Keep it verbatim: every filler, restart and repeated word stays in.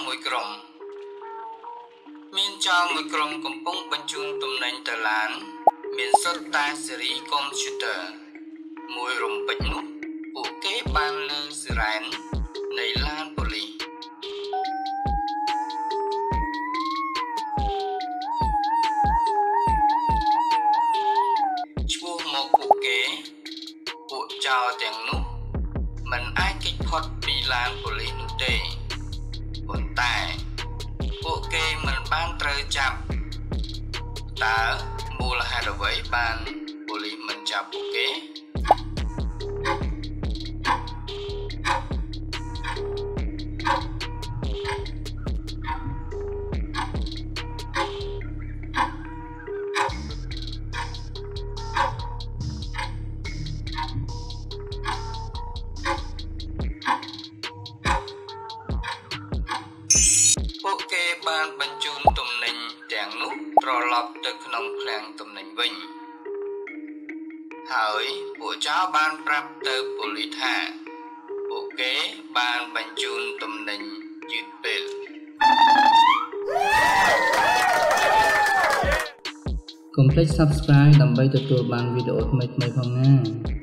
មួយក្រុមមានចោរមួយក្រុមកំពុងបញ្ជូនទំនិញទៅឡានមានសុទ្ធតែស៊េរីកុំព្យូទ័រមួយរំពេចនោះពួកគេបានលើស៊ីរ៉ែននៃឡានប៉ូលីសឆ្ពោះមកពួកគេពួកចោរទាំងនោះមិនអាចគេចផុតពីឡានប៉ូលីសនោះទេប៉ុន្តែពួកគេមិនបានត្រូវចាប់តើមូលហេតុអ្វីបានប៉ូលីសមិនចាប់ពួកគេពួកគេបានបញ្ជូនទំនិញទាំងនោះត្រឡប់ទៅក្នុងឃ្លាំងទំនិញវិញហើយពួកចោរបានប្រាប់ទៅប៉ូលីសថាពួកគេបានបញ្ជូនទំនិញយឺតពេលកុំភ្លេច Subscribe ដើម្បីទទួលបានវីដេអូថ្មីៗផងណា